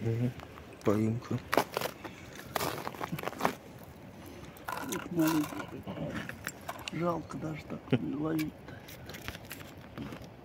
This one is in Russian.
Поимка. Вот маленький. Жалко даже так не ловить-то.